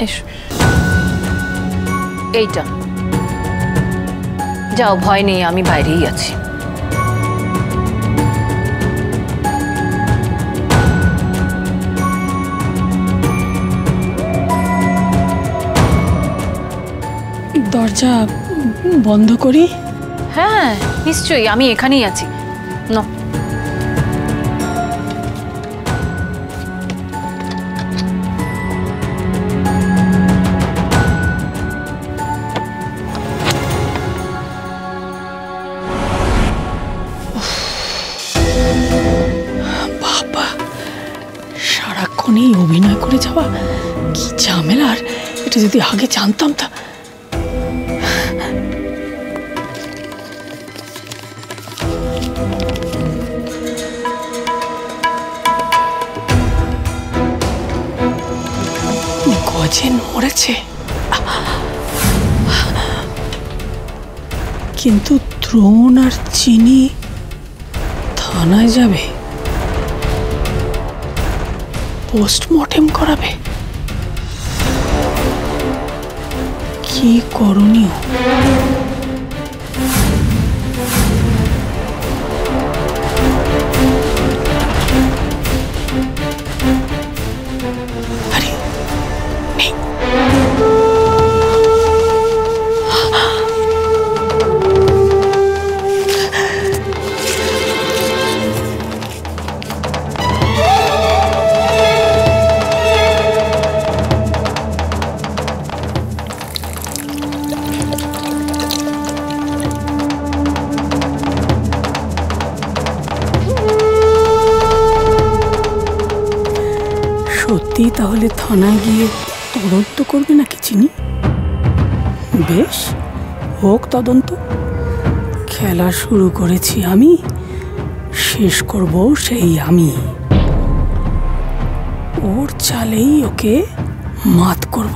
এসো। এইটা যাও, ভয় নেই, আমি বাইরেই আছি। দরজা বন্ধ করি? হ্যাঁ নিশ্চয়ই, আমি এখানেই আছি। না বাবা, সারাক্ষণই অভিনয় করে যাওয়া, কি ঝামেলার। এটা যদি আগে জানতাম তা। গজেন মরেছে, কিন্তু দ্রোণ আর চিনি থানায় যাবে, পোস্টমর্টেম করাবে। কি করণীয়? আরে নেই। সত্যি তাহলে থানায় গিয়ে তদন্ত করবে নাকি চিনি? বেশ, হোক তদন্ত। খেলা শুরু করেছি আমি, শেষ করব সেই আমি। ওর চালেই ওকে মাত করব।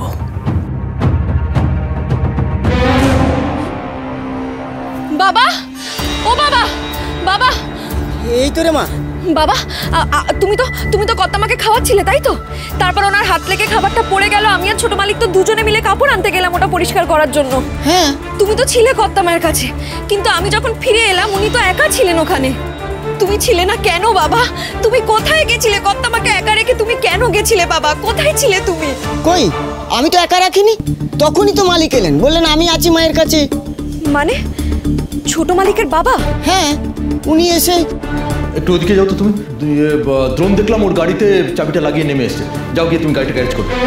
বাবা, ও বাবা, বাবা। এই তো রে মা। বাবা, তুমি তো কর্তামাকে খাওয়াচ্ছিলে তাই তো? তারপর ওনার হাত লেগে খাবারটা পড়ে গেল। আমি আর ছোট মালিক তো দুজনে মিলে কাপড় আনতে গেলাম ওটা পরিষ্কার করার জন্য। হ্যাঁ, তুমি তো ছিলে কর্তামায়ের কাছে, কিন্তু আমি যখন ফিরে এলাম উনি তো একা ছিলেন ওখানে। তুমি ছিলে না কেন বাবা? তুমি কোথায় গেছিলে? কর্তামাকে একা রেখে তুমি কেন গেছিলে বাবা? কোথায় ছিলে তুমি? কই, আমি তো একা রাখিনি। তখনই তো মালিক এলেন, বললেন আমি আছি মায়ের কাছে। মানে ছোট মালিকের বাবা? হ্যাঁ, উনি এসে। একটু ওদিকে যাও তো তুমি। দ্রোণ দেখলাম ওর গাড়িতে চাবিটা লাগিয়ে নেমে এসছে। যাও গিয়ে তুমি গাড়িটা গ্যারেজ করো।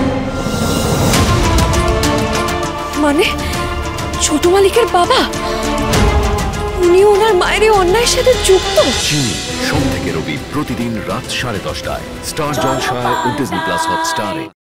মানে ছোট মালিকের বাবা? উনি ওনার মায়ের অন্যায়ের সাথে যুক্ত? চিনি, সোম থেকে রবি প্রতিদিন রাত 10:30টায় স্টার জলসায় ও ডিজনি প্লাস হটস্টারে।